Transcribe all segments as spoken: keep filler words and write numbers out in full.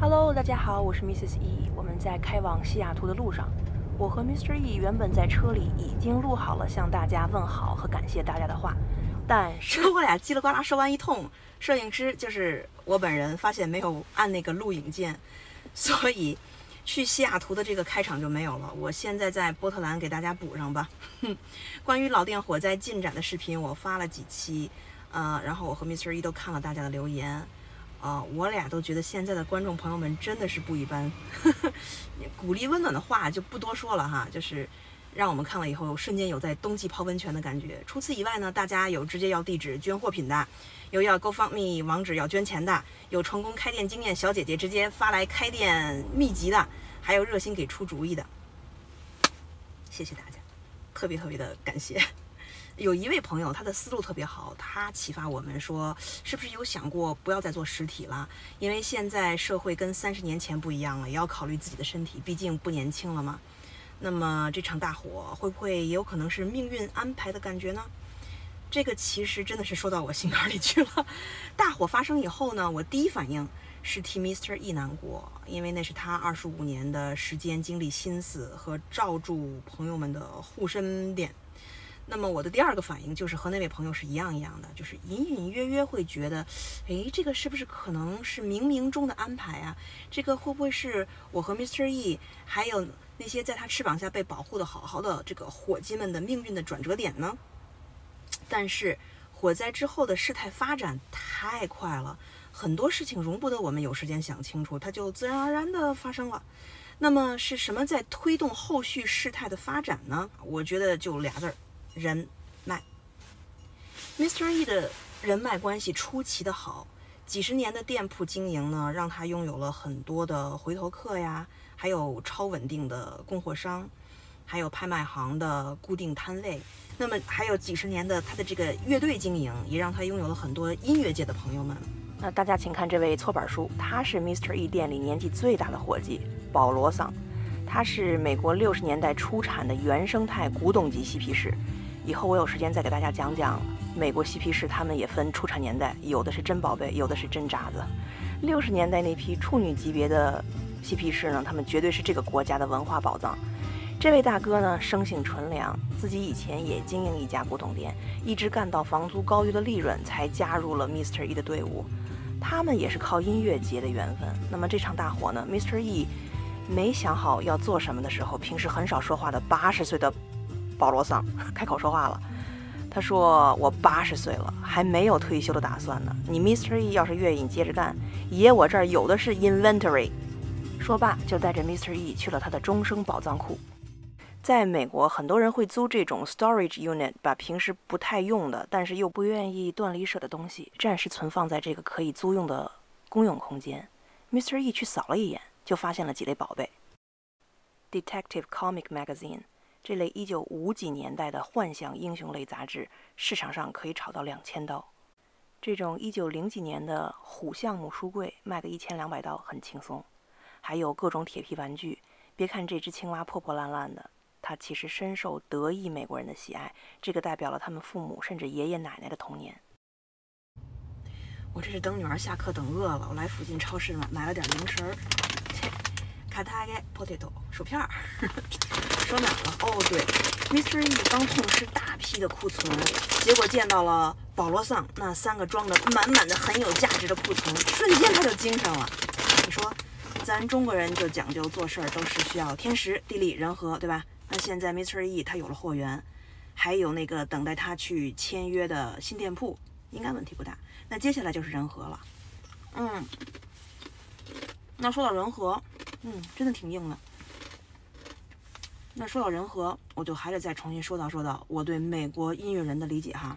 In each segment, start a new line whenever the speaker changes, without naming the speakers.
Hello， 大家好，我是 Missus E。我们在开往西雅图的路上，我和 Mister E 原本在车里已经录好了向大家问好和感谢大家的话，但是
我俩叽里呱啦说完一通，摄影师就是我本人发现没有按那个录影键，所以去西雅图的这个开场就没有了。我现在在波特兰给大家补上吧。关于老店火灾进展的视频，我发了几期，呃，然后我和 Mister E 都看了大家的留言。啊、呃，我俩都觉得现在的观众朋友们真的是不一般，鼓励温暖的话就不多说了哈，就是让我们看了以后瞬间有在冬季泡温泉的感觉。除此以外呢，大家有直接要地址捐货品的，有要 GoFundMe 网址要捐钱的，有成功开店经验小姐姐直接发来开店秘籍的，还有热心给出主意的，谢谢大家，特别特别的感谢。有一位朋友，他的思路特别好，他启发我们说，是不是有想过不要再做实体了？因为现在社会跟三十年前不一样了，也要考虑自己的身体，毕竟不年轻了嘛。那么这场大火会不会也有可能是命运安排的感觉呢？这个其实真的是说到我心坎里去了。大火发生以后呢，我第一反应是替 Mister E 难过，因为那是他二十五年的时间、精力、心思和罩住朋友们的护身点。那么我的第二个反应就是和那位朋友是一样一样的，就是隐隐约约会觉得，诶，这个是不是可能是冥冥中的安排啊？这个会不会是我和 Mister E 还有那些在他翅膀下被保护的好好的这个伙计们的命运的转折点呢？但是火灾之后的事态发展太快了，很多事情容不得我们有时间想清楚，它就自然而然的发生了。那么是什么在推动后续事态的发展呢？我觉得就俩字儿。人脉。 Mister E 的人脉关系出奇的好，几十年的店铺经营呢，让他拥有了很多的回头客呀，还有超稳定的供货商，还有拍卖行的固定摊位。那么还有几十年的他的这个乐队经营，也让他拥有了很多音乐界的朋友们。
那大家请看这位搓板叔，他是 Mister E 店里年纪最大的伙计保罗桑，他是美国六十年代出产的原生态古董级嬉皮士。以后我有时间再给大家讲讲美国嬉皮士，他们也分出产年代，有的是真宝贝，有的是真渣子。六十年代那批处女级别的嬉皮士呢，他们绝对是这个国家的文化宝藏。这位大哥呢，生性纯良，自己以前也经营一家古董店，一直干到房租高于的利润，才加入了 Mister E 的队伍。他们也是靠音乐结的缘分。那么这场大火呢 ，Mister E 没想好要做什么的时候，平时很少说话的八十岁的保罗桑开口说话了，他说：“我八十岁了，还没有退休的打算呢。你 Mister E 要是愿意接着干，爷我这儿有的是 inventory。”说罢，就带着 Mister E 去了他的终生宝藏库。在美国，很多人会租这种 storage unit， 把平时不太用的，但是又不愿意断离舍的东西，暂时存放在这个可以租用的公用空间。Mister E 去扫了一眼，就发现了几类宝贝。Detective Comic Magazine。这类一九五几年代的幻想英雄类杂志，市场上可以炒到两千刀。这种一九零几年的虎项目书柜卖个一千两百刀很轻松。还有各种铁皮玩具，别看这只青蛙破破烂烂的，它其实深受德裔美国人的喜爱，这个代表了他们父母甚至爷爷奶奶的童年。
我这是等女儿下课等饿了，我来附近超市买买了点零食儿。卡塔盖 potato 薯片儿，说哪了？哦，对 ，Mister E 刚痛失大批的库存，结果见到了保罗桑那三个装的满满的很有价值的库存，瞬间他就精神了。你说，咱中国人就讲究做事儿都是需要天时地利人和，对吧？那现在 Mister E 他有了货源，还有那个等待他去签约的新店铺，应该问题不大。那接下来就是人和了，嗯。那说到人和，嗯，真的挺硬的。那说到人和，我就还得再重新说道说道我对美国音乐人的理解哈。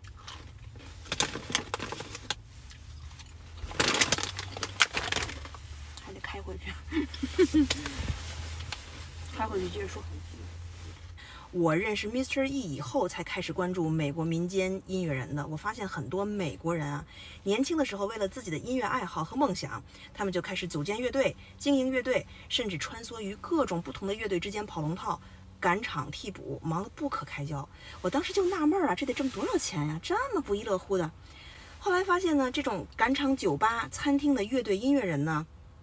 还得开回去，开回去接着说。我认识 Mister E 以后，才开始关注美国民间音乐人的。我发现很多美国人啊，年轻的时候为了自己的音乐爱好和梦想，他们就开始组建乐队、经营乐队，甚至穿梭于各种不同的乐队之间跑龙套、赶场替补，忙得不可开交。我当时就纳闷啊，这得挣多少钱呀？这么不亦乐乎的。后来发现呢，这种赶场酒吧、餐厅的乐队音乐人呢，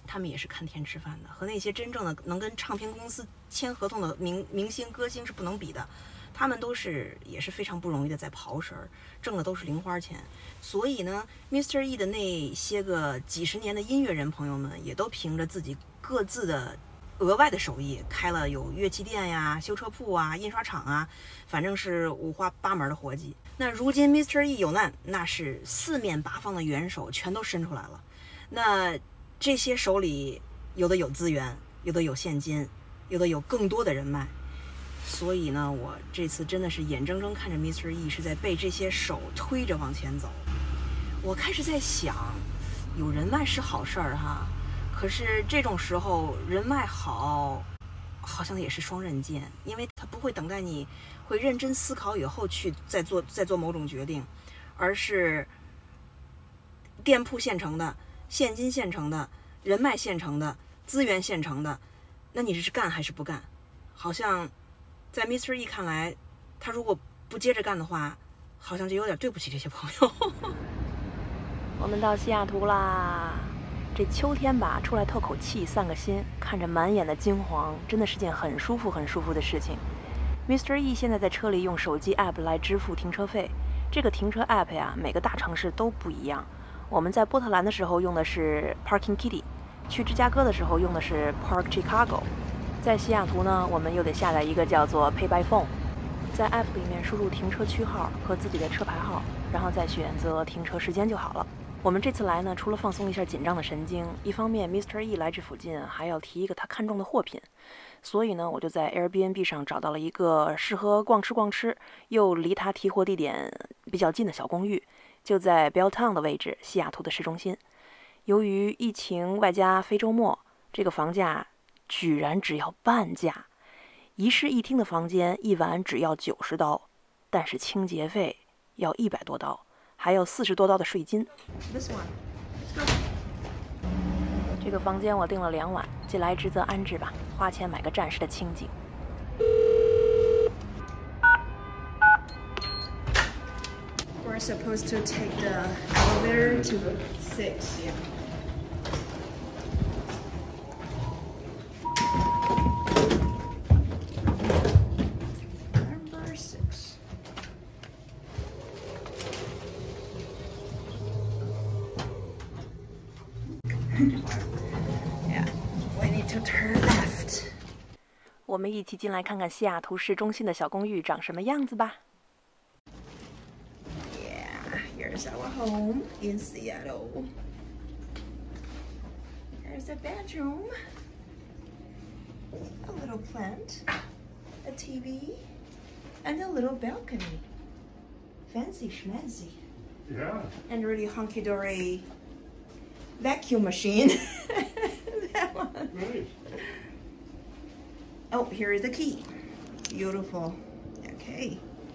他们也是看天吃饭的，和那些真正的能跟唱片公司签合同的明明星歌星是不能比的。他们都是也是非常不容易的在刨食儿，挣的都是零花钱。所以呢 ，Mister E 的那些个几十年的音乐人朋友们，也都凭着自己各自的额外的手艺，开了有乐器店呀、修车铺啊、印刷厂啊，反正是五花八门的活计。那如今 Mister E 有难，那是四面八方的援手全都伸出来了。那这些手里有的有资源，有的有现金，有的有更多的人脉。所以呢，我这次真的是眼睁睁看着 Mister E 是在被这些手推着往前走。我开始在想，有人脉是好事儿哈，可是这种时候人脉好，好像也是双刃剑，因为他不会等待你会认真思考以后去再做再做某种决定，而是店铺现成的、现金现成的、人脉现成的、资源现成的，那你是干还是不干？好像在 Mister E 看来，他如果不接着干的话，好像就有点对不起这些朋友。
我们到西雅图啦！这秋天吧，出来透口气、散个心，看着满眼的金黄，真的是件很舒服、很舒服的事情。Mister E 现在在车里用手机 app 来支付停车费，这个停车 app 呀，每个大城市都不一样。我们在波特兰的时候用的是 Parking Kitty， 去芝加哥的时候用的是 Park Chicago， 在西雅图呢，我们又得下载一个叫做 Pay by Phone， 在 app 里面输入停车区号和自己的车牌号，然后再选择停车时间就好了。我们这次来呢，除了放松一下紧张的神经，一方面 Mister E 来这附近还要提一个他看中的货品，所以呢，我就在 Airbnb 上找到了一个适合逛吃逛吃，又离他提货地点比较近的小公寓，就在 Belltown 的位置，西雅图的市中心。由于疫情外加非周末，这个房价居然只要半价，一室一厅的房间一晚只要九十刀，但是清洁费要一百多刀。还有四十多刀的税金。This one. Let's go. 这个房间我订了两晚，既来之则安之吧，花钱买个暂时的清静。
We're supposed to take the elevator to six. Yeah. Number six. Yeah, we need to turn left.
我们一起进来看看西雅图市中心的小公寓长什么样子吧。
Yeah, here's our home in Seattle. Here's a bedroom, a little plant, a T V, and a little balcony. Fancy schmancy.
Yeah.
And really hunky-dory vacuum machine. That one.
Nice.
Oh, here is the key. Beautiful. Okay.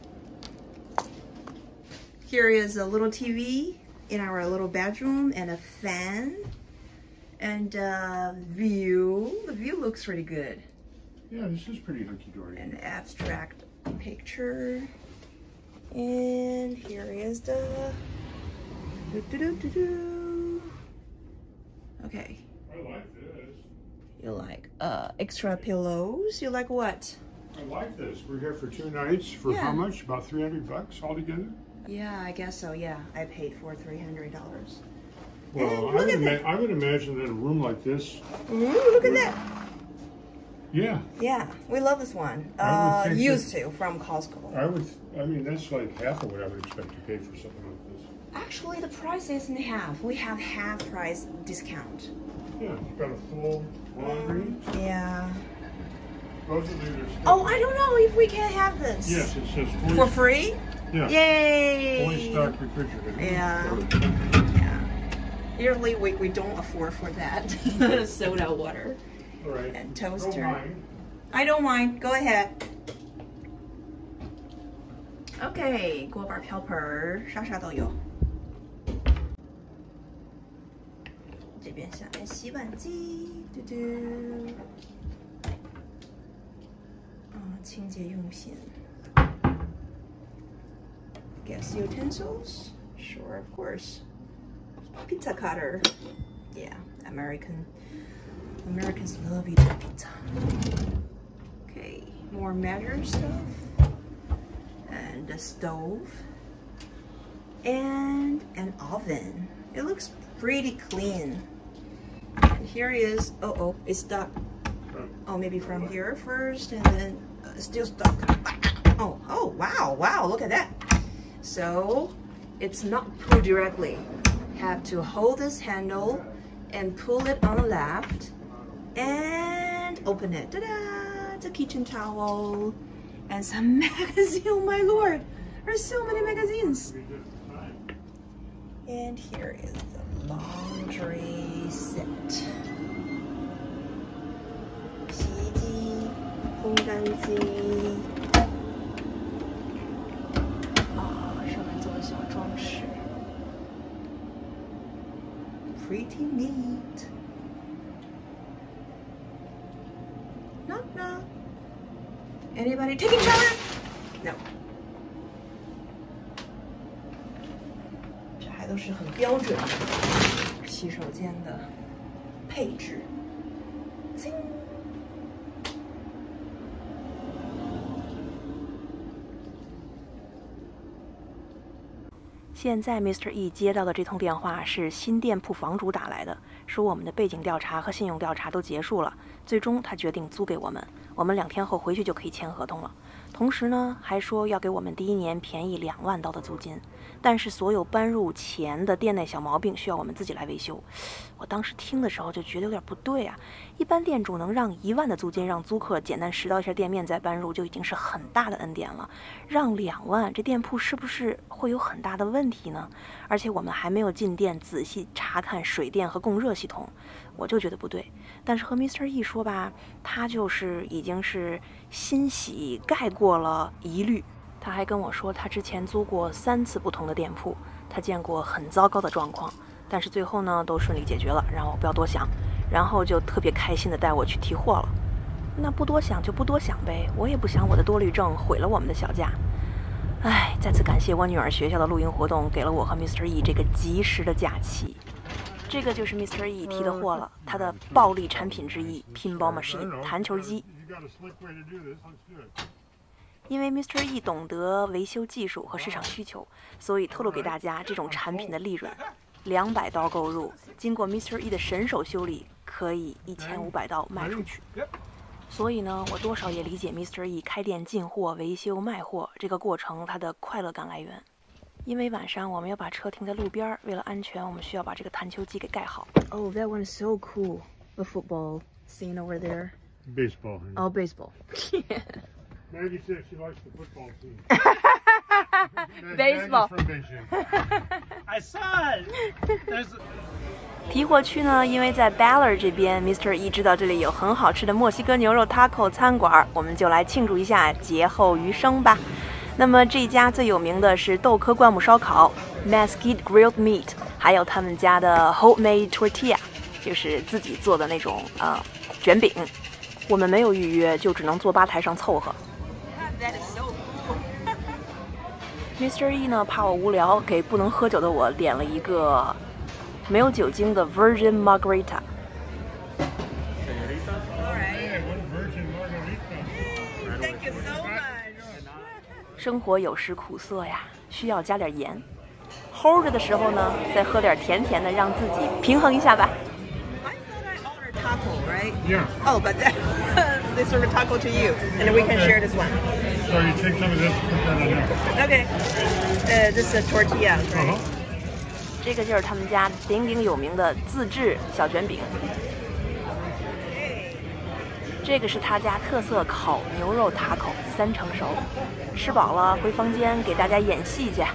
Here is a little T V in our little bedroom and a fan and uh, view. The view looks pretty good.
Yeah, this is pretty hunky-dory.
An abstract picture. And here is the... doo-doo-doo-doo-doo. Okay.
I like this.
You like uh, extra pillows? You like what?
I like this. We're here for two nights for
Yeah.
how much? About three hundred bucks altogether?
Yeah, I guess so. Yeah, I paid for three hundred dollars.
Well,
Hey,
I,
look
would
at
ima-
that.
I would imagine that a room like this,
Ooh, look at that.
yeah,
Yeah, we love this one.
I would
Uh,
think
used
that-
to from Costco.
I would, I mean, that's like half of what I would expect to pay for something like this.
Actually, the price isn't half. We have half price discount.
Yeah, it's got a full laundry.
Yeah.
Supposedly there's stuff.
Oh, I don't know if we can have this.
Yes, it says fully,
For free?
yeah,
Yay!
fully stocked refrigerator.
Yeah. Yeah. Usually we, we don't afford for that. Soda water.
All right.
And
Don't
toaster.
mind.
I don't mind. Go ahead. Okay, 锅巴瓢盆儿啥啥都有。这边下面洗碗机，嘟嘟。啊，清洁用品。Gas utensils? Sure, of course. Pizza cutter. Yeah, American Americans love eating pizza. Okay, more measure stuff. And a stove. And an oven. It looks pretty clean. And here it is. Oh, oh, it's stuck. Oh, maybe from here first and then uh, still stuck. Oh, oh, wow, wow, look at that. So it's not pulled directly. Have to hold this handle and pull it on the left and open it. Ta-da! It's a kitchen towel and some magazine. Oh my lord, there's so many magazines. And here is the laundry set. 洗衣机、烘干机。啊，上面做的小装饰。Pretty neat. Knock knock. Anybody taking shower? No. 这还都是很标准的洗手间的配置。叮。
现在 Mister E 接到的这通电话是新店铺房主打来的，说我们的背景调查和信用调查都结束了，最终他决定租给我们，我们两天后回去就可以签合同了。同时呢，还说要给我们第一年便宜两万刀的租金，但是所有搬入前的店内小毛病需要我们自己来维修。我当时听的时候就觉得有点不对啊，一般店主能让一万的租金让租客简单拾到一下店面再搬入就已经是很大的恩典了，让两万，这店铺是不是会有很大的问题呢？而且我们还没有进店仔细查看水电和供热系统，我就觉得不对。但是和 Mister E 说吧，他就是已经是欣喜盖过了疑虑。他还跟我说，他之前租过三次不同的店铺，他见过很糟糕的状况，但是最后呢都顺利解决了，让我不要多想，然后就特别开心的带我去提货了。那不多想就不多想呗，我也不想我的多虑症毁了我们的小家。唉，再次感谢我女儿学校的露营活动，给了我和 Mister E 这个及时的假期。这个就是 Mister E 提的货了，他的暴利产品之一 Pinball Machine 弹球机。因为 Mister E 懂得维修技术和市场需求，所以透露给大家这种产品的利润，两百刀购入，经过 Mister E 的神手修理，可以一千五百刀卖出去。所以呢，我多少也理解 Mister E 开店进货、维修、卖货这个过程它的快乐感来源。因为晚上我们要把车停在路边，为了安全，我们需要把这个弹球机给盖好。Oh, that one is so cool. The football scene over there.
Baseball.
Oh, baseball.
Maggie says she likes the football team.
Baseball.
From Beijing.
I saw it. There's.
提货区呢，因为在 Ballard 这边 ，Mister E 知道这里有很好吃的墨西哥牛肉 taco 餐馆，我们就来庆祝一下劫后余生吧。那么这家最有名的是豆科灌木烧烤 Mesquite Grilled Meat， 还有他们家的 Homemade Tortilla， 就是自己做的那种呃卷饼。我们没有预约，就只能坐吧台上凑合。Mister E 呢，怕我无聊，给不能喝酒的我点了一个没有酒精的 Virgin Margarita。生活有时苦涩呀，需要加点盐。齁着的时候呢，再喝点甜甜的，让自己平衡一下吧。
Taco, right?
Yeah.
Oh, but that, they serve a taco to you, and then we can share this one.
So you take some of this and put that on there.
Okay. Uh, this is tortilla, right?
Uh-huh.
这个就是他们家鼎鼎有名的自制小卷饼。这个是他家特色烤牛肉塔口，三成熟。吃饱了回房间给大家演戏去。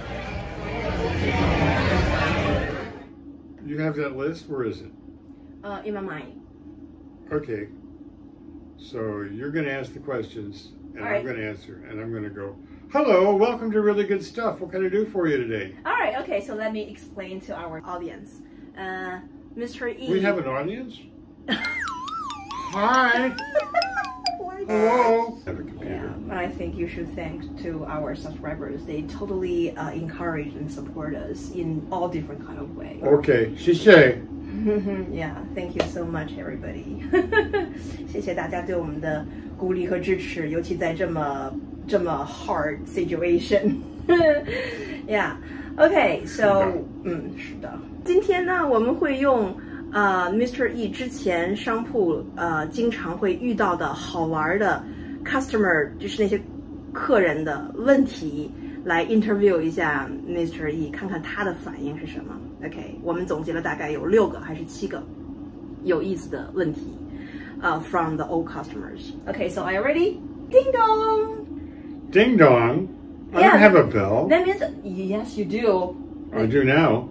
You have that list? Where is it?
Uh, in my mind.
Okay. So you're going to ask the questions, and
All
I'm
right.
going to answer, and I'm going to go, hello, welcome to Really Good Stuff. What can I do for you today?
All right, okay, so let me explain to our audience. Uh, Mister E.
We have an audience? Hi. Hello. Have a computer.
But I think you should thank to our subscribers. They totally uh, encourage and support us in all different kind of ways.
Okay. She say,
Yeah, thank you so much, everybody. 谢谢大家对我们的鼓励和支持，尤其在这么这么 hard situation. Yeah, okay, so 嗯，是的。今天呢，我们会用呃 Mister E 之前商铺呃经常会遇到的好玩的 customer， 就是那些客人的问题。来 interview 一下 Mister E， 看看他的反应是什么。OK， 我们总结了大概有六个还是七个有意思的问题，呃、uh, ，from the old customers. Okay, so are you ready? Ding dong.
Ding dong. I
Yeah,
don't have a bell.
That means yes, you do.
I do now.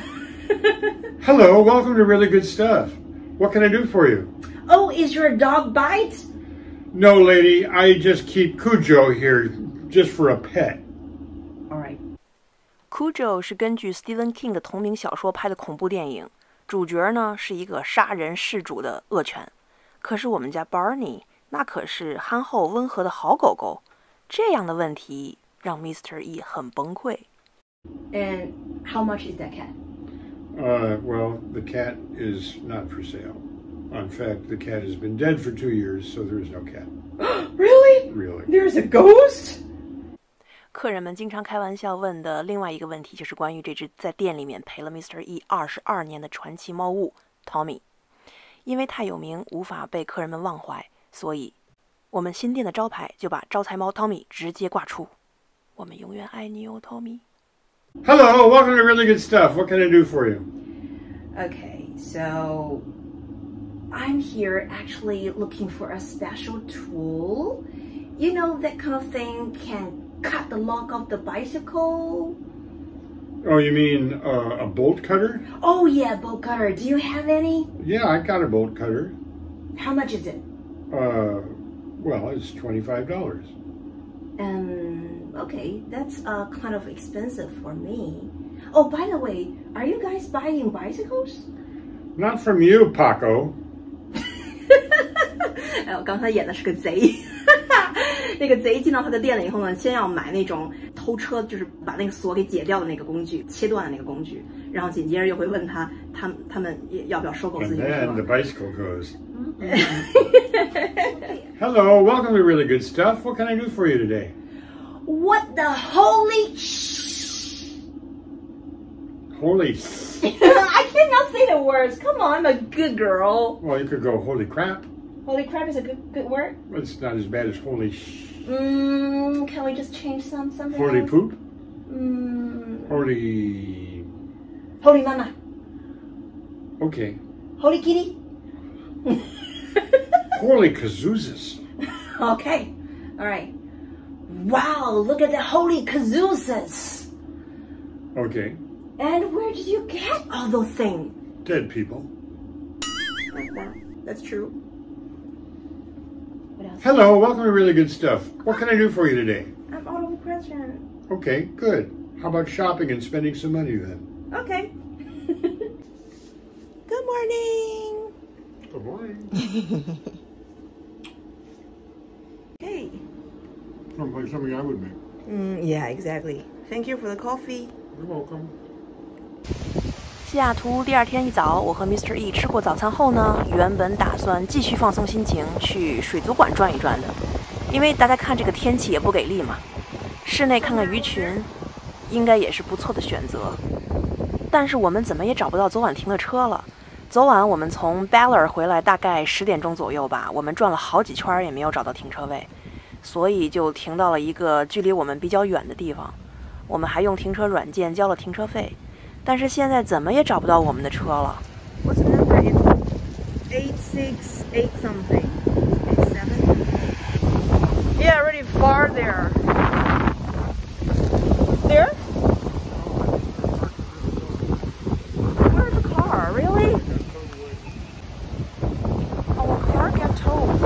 Hello, welcome to Really Good Stuff. What can I do for you?
Oh, is your dog bite?
No, lady, I just keep Cujo here just for a pet.All
right.
Cujo 是根据 Stephen King 的同名小说拍的恐怖电影，主角呢是一个杀人事主的恶犬。可是我们家 Barney 那可是憨厚温和的好狗狗，这样的问题让 Mister E 很崩溃。
And how much is that cat?
Uh, well, the cat is not for sale. In fact, the cat has been dead for two years, so there is no cat.
Really?
Really.
There's a ghost?
客人们经常开玩笑问的另外一个问题，就是关于这只在店里面陪了 Mister E 二十二年的传奇猫物 Tommy。因为太有名，无法被客人们忘怀，所以我们新店的招牌就把招财猫 Tommy 直接挂出。我们永远爱你哦 ，Tommy。
Hello, welcome to Really Good Stuff. What can I do for you?
Okay, so I'm here actually looking for a special tool. You know, that kind of thing can.Cut the lock of the bicycle.
Oh, you mean uh, a bolt cutter?
Oh yeah, bolt cutter. Do you have any?
Yeah, I got a bolt cutter.
How much is it?
Uh, well, it's twenty-five dollars.
Um, okay, that's uh kind of expensive for me. Oh, by the way, are you guys buying bicycles?
Not from you, Paco.
哎，我刚才演的是个贼。那个贼进到他的店了以后呢，先要买那种偷车，就是把那个锁给解掉的那个工具，切断的那个工具，然后紧接着又会问他，他他们要不要收购自
And
行车。
then the bicycle goes. Hello, welcome to Really Good Stuff. What can I do for you today?
What the holy
Holy.
I cannot say the words. Come on, I'm a good girl.
Well, you could go holy crap.
Holy crap is a good good word.
It's not as bad as holy sh.
Mm, can we just change some something?
Holy
else?
poop?
Mm,
Holy.
holy mama.
Okay.
Holy kitty.
Holy kazoozas.
Okay. All right. Wow, look at the holy kazoozas.
Okay.
And where did you get all those things?
Dead people.
Like that. That's true. What else?
Hello, welcome to Really Good Stuff. What can I do for you today?
I'm out of question.
Okay, good. How about shopping and spending some money then?
Okay.
Good morning.
Good morning.
Hey.
Sounds like something I would make.
Mm, yeah, exactly. Thank you for the coffee.
You're welcome.
西雅图第二天一早，我和 Mister E 吃过早餐后呢，原本打算继续放松心情，去水族馆转一转的，因为大家看这个天气也不给力嘛，室内看看鱼群，应该也是不错的选择。但是我们怎么也找不到昨晚停的车了。昨晚我们从 Ballard 回来，大概十点钟左右吧，我们转了好几圈也没有找到停车位，所以就停到了一个距离我们比较远的地方。我们还用停车软件交了停车费。但是现在怎么也找不到我们的车了。
What's the number? It's eight six eight something. Eight seven.
Yeah, already far there. There? Where's the car? Really? Our car got towed.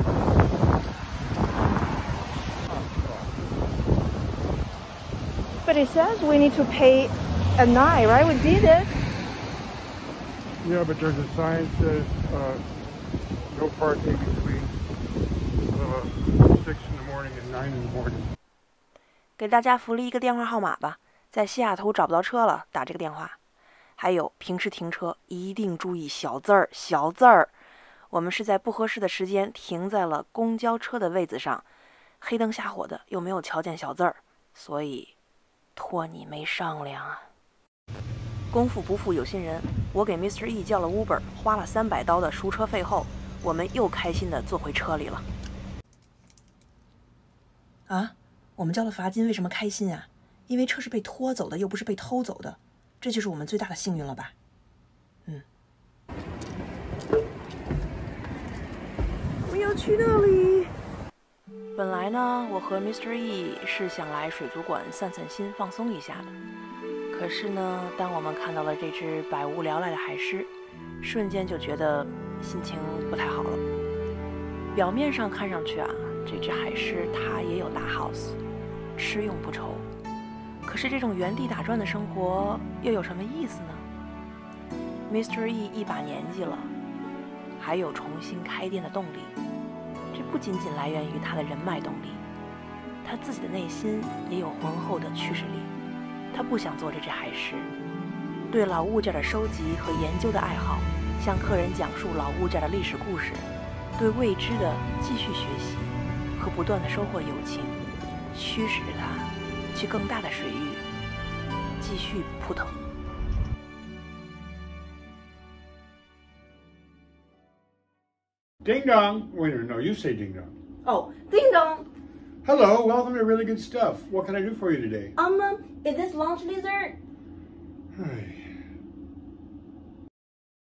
But it says we need to pay at night, right? We did it.
Yeah, but there's a sign that says uh, no parking between uh, six in the morning and nine in the morning.
给大家福利一个电话号码吧，在西雅图找不到车了，打这个电话。 还有平时停车一定注意小字儿，小字儿。我们是在不合适的时间停在了公交车的位子上，黑灯瞎火的，又没有瞧见小字儿，所以托你没商量啊。功夫不负有心人，我给 Mister E 叫了 Uber， 花了三百刀的赎车费后，我们又开心的坐回车里了。啊，我们交了罚金，为什么开心啊？因为车是被拖走的，又不是被偷走的，这就是我们最大的幸运了吧？嗯。我们要去那里。本来呢，我和 Mister E 是想来水族馆散散心、放松一下的。可是呢，当我们看到了这只百无聊赖的海狮，瞬间就觉得心情不太好了。表面上看上去啊，这只海狮它也有大 house， 吃用不愁。可是这种原地打转的生活又有什么意思呢 ？Mister E 一把年纪了，还有重新开店的动力。这不仅仅来源于他的人脉动力，他自己的内心也有浑厚的驱使力。他不想做这只海狮，对老物件的收集和研究的爱好，向客人讲述老物件的历史故事，对未知的继续学习和不断的收获友情，驱使着他去更大的水域继续扑腾。
Ding dong. Wait a minute, no, you say ding dong.
Oh, ding dong.
Hello, welcome to Really Good Stuff. What can I do for you today?
Um, is this lunch dessert?
Hey.